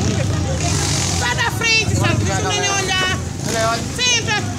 Sai da frente, sabe? Deixa o neném olhar. Senta.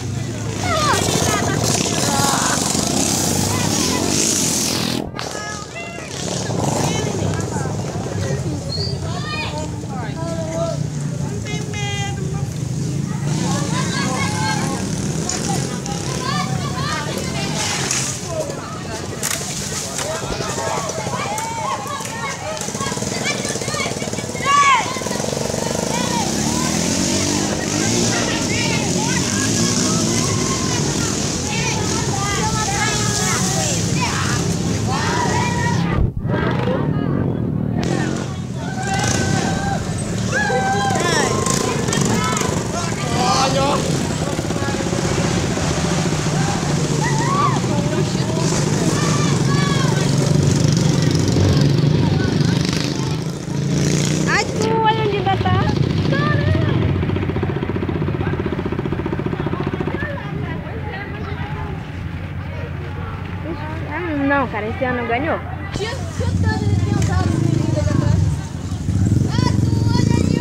Não, cara, esse ano ganhou. Tinha tanto de dinossauros ali atrás. Ah, tu olha ali.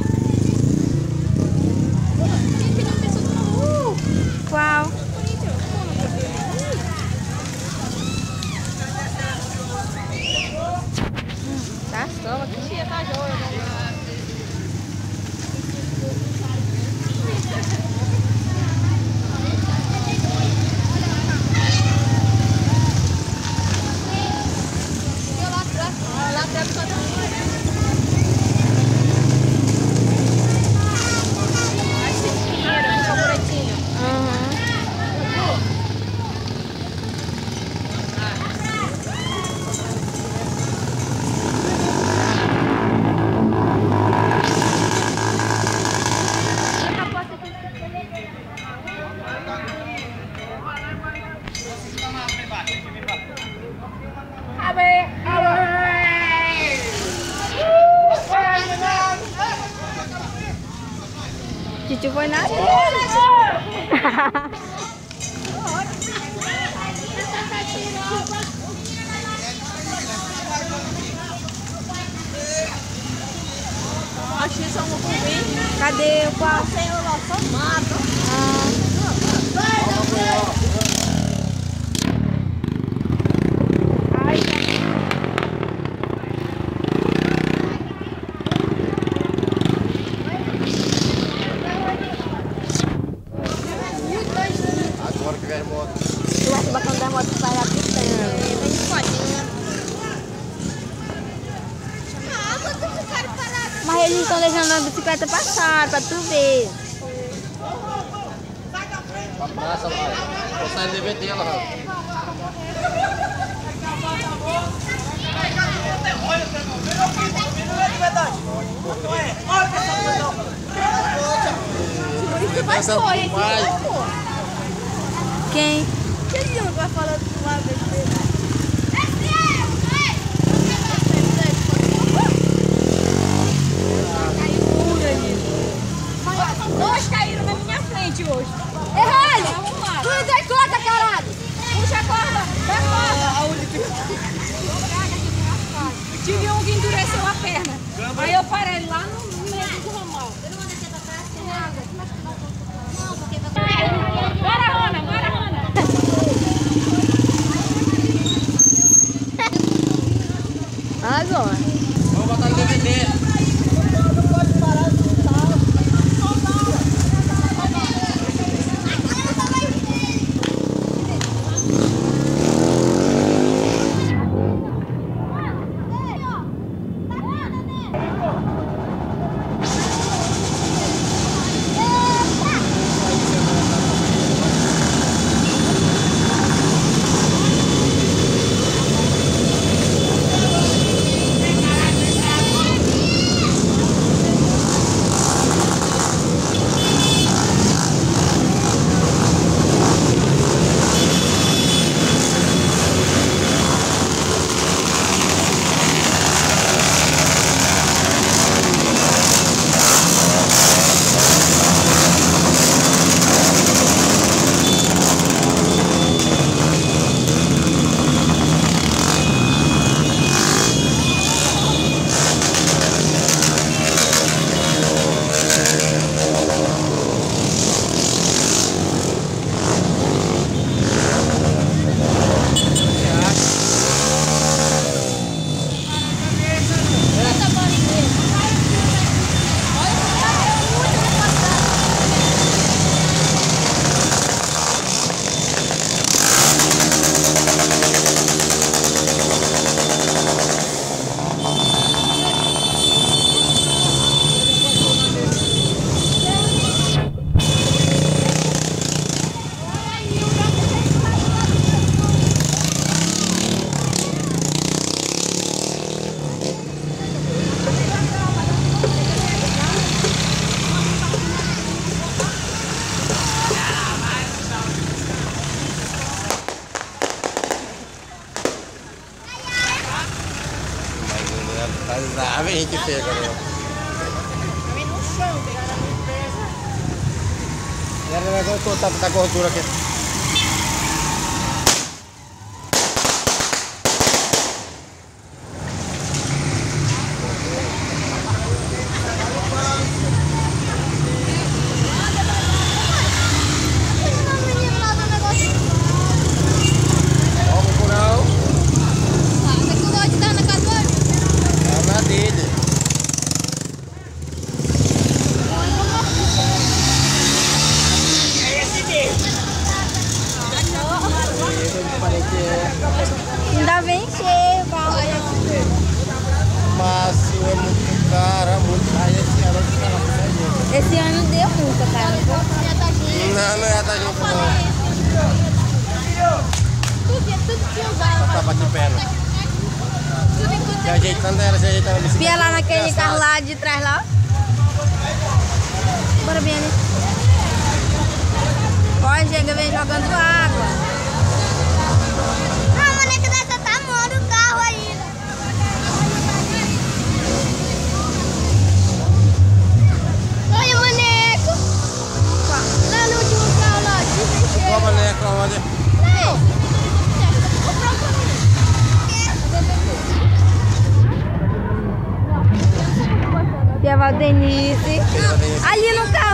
Tem que não pensou no Qual? Tá só aqui. Tia, tá joia. Titio foi na Achei só um pouquinho. Cadê o qual? Sem o nosso mato. Agora que vem a moto. Eu acho bacana da moto para lá pistando. Mas eles estão deixando a bicicleta passar, pra tu ver. Passa lá. Vou sair de DVD dela, Quem? Quem não vai falar do lado dele? Dois caíram na minha frente hoje. Errado! Tu dá conta, caralho! Puxa a corda! Dá corda! Tive um que endureceu a perna. Aí eu parei lá no meio do ramal. Bora, Rona! Bora, Rona! que pega, né? Também no chão, pegaram a minha empresa. Era negócio de tá gordura aqui. Ainda vem cheio, carro. Mas é muito caro, muito caro. Esse ano deu muito, cara. Não é da gente não. Tudo tinha usado. Só tava de perna. Se ajeitando ela, se ajeitando a bicicleta. Pia lá naquele carro lá de trás lá. Bora bem ali. Olha, chega, vem jogando água. A maneca dessa tá mondo o carro ainda. Olha o maneco. Lá no último carro lá, desencheu. Qual maneca, onde? Não. Pia Valdenice. Ali no carro.